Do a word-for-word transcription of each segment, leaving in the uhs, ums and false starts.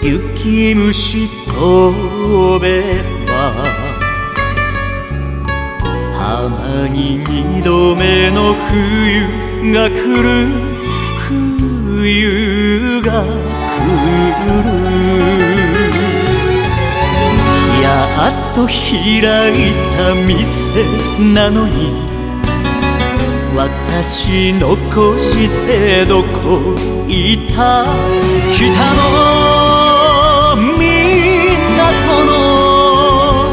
雪虫飛べば浜に二度目の冬が来る冬が来る。やっと開いた店なのに私残してどこ行った。北の港の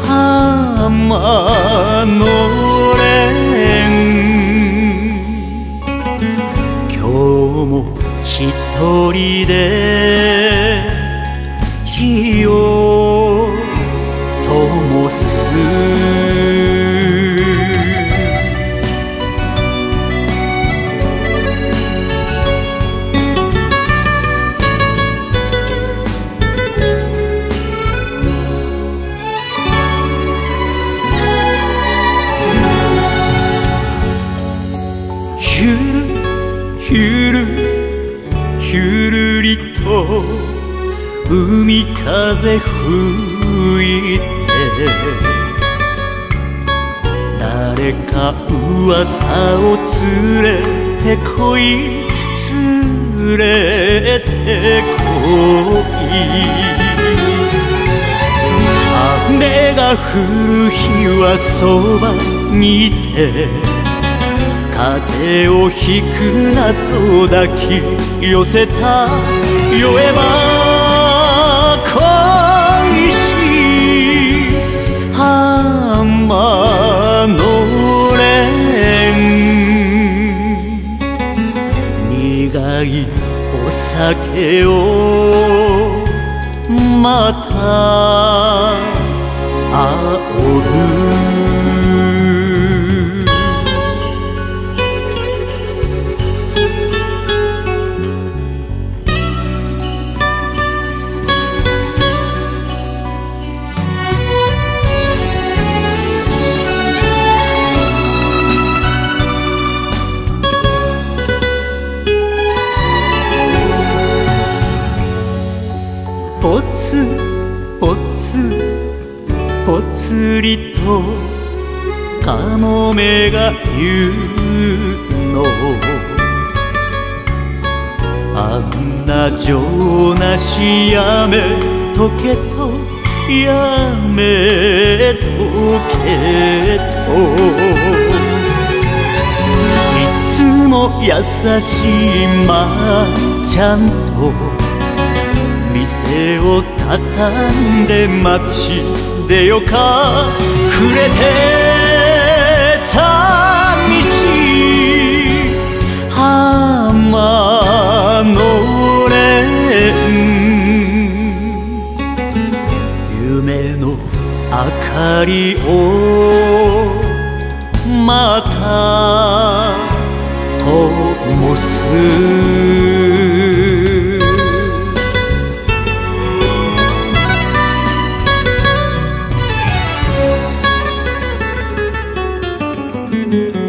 浜のレン、今日も一人で火を灯す。ひゅるひゅるりと海風吹いて、誰か噂を連れてこい連れてこい。雨が降る日はそばにいて、風邪をひくなと抱き寄せた。酔えば恋しい浜のレン、苦いお酒をまた煽る。ぽつぽつぽつりとかもめが言うの、あんな情なしやめとけとやめとけと、いつも優しいまーちゃんと店を畳んで街出よか。くれて寂しい浜のレン、夢の明かりをまた灯す。うん。